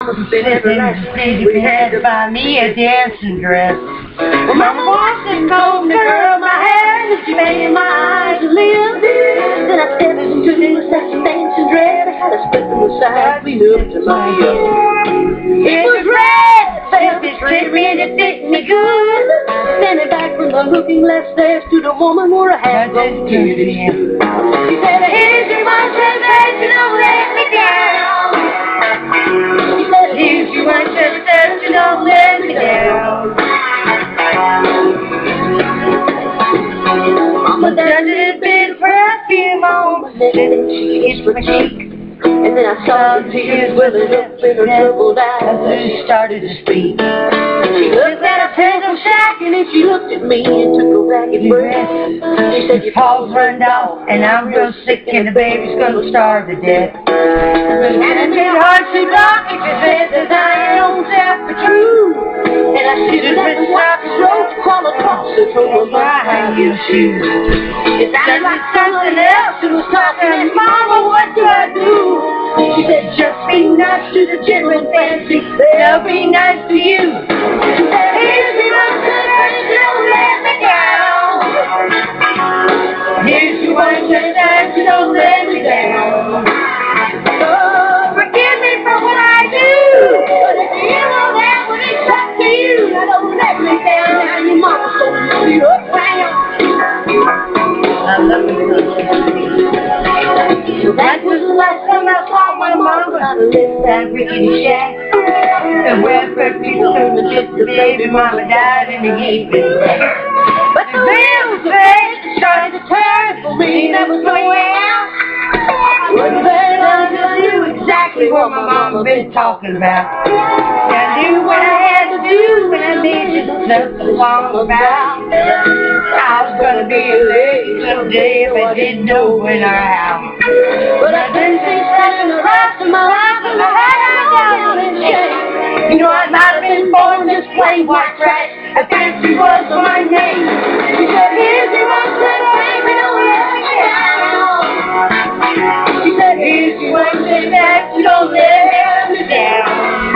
mama spent every last penny we had to buy me a dancing dress. Well, mama washed and combed and curled my hair, and she made my eyes live. Then I stepped into that dancing dress. I had a split in the side, we moved to my It was red, felt this red, it fit me good. Standing back from the looking glass, there stood a woman wore a hat on beauty. She said, here's your one chance that you don't let me down. She said, here's your one chance that you don't let me down. Mama done a bit of perfume on my neck, and she kissed my cheek. And then I saw the tears welling up in her troubled eyes as she started to speak. She looked at her pencil shack, and then she looked at me and took a ragged breath. She said, your paws run off, and I'm real sick, and the baby's gonna starve to death. And it been hard to block if you said that I ain't on self for true. And I should have let the white road crawl across the floor of my high heel shoes. It sounded like something else who was talking, and Mama, what do I do? She said, just be nice to the gentle and fancy, they'll be nice to you. She said, here's your one chance, don't let me down. Here's your one chance, don't let me down. Oh, forgive me for what I do, but if you know that when it's up to you, now don't let me down. Now your mama's gonna pull you up round. I love it. So that was the last time I saw my mama. I lived that rickety shack, and welfare people came to get the baby. Mama died in the heat. But the bills paid started to turn for me. There was no way out. Wasn't there until I knew exactly what my mama been talking about. I knew what I had to do when I needed nothing long about. I was gonna be a lady someday if I didn't know when or how. But I didn't think that in the rest of my life, and I had to go down in shame. You know, I might have been born just plain white trash, if fancy was my name. She said, here's your one chance, baby, don't let me down. She said, here's your one chance, you don't let me down.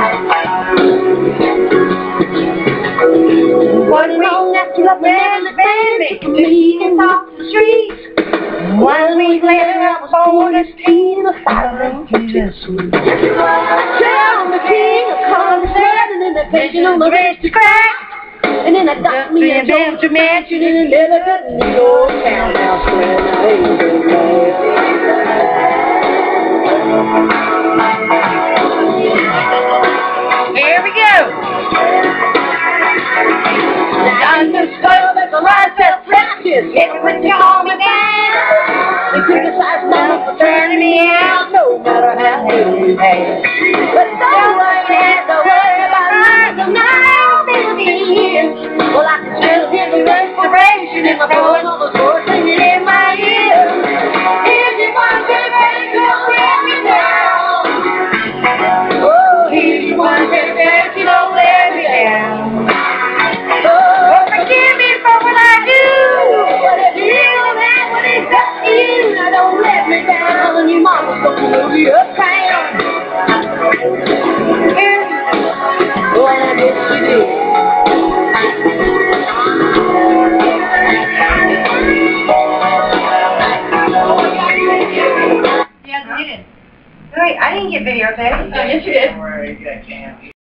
One long after I met the baby, took me and off the streets. 1 week later, I was born as king in a 5-room kitchen suite. Down the king of concept, and then the pension on the aristocrat. And then I got me a Georgia mansion in an elegant New York townhouse where I ain't been there. Here we go. I'm the spoiled at the right self practice. Hit me when you call me down. They criticize mama for turning me out, no matter how little you have. But don't have to worry about life, I'm not gonna be here. Well, I can still hear the respiration in my voice, all the voice singing in my ear. Here's your one chance, baby, don't let me down. Oh, here's your one chance, baby, don't let me down. Forgive me for what I do, but if you know that when it's up to you, now don't let me down, and your mama's gonna move you uptown. Oh, and I guess she did. Yeah, you did. Wait, I didn't get videotaped. Oh, yes, you did.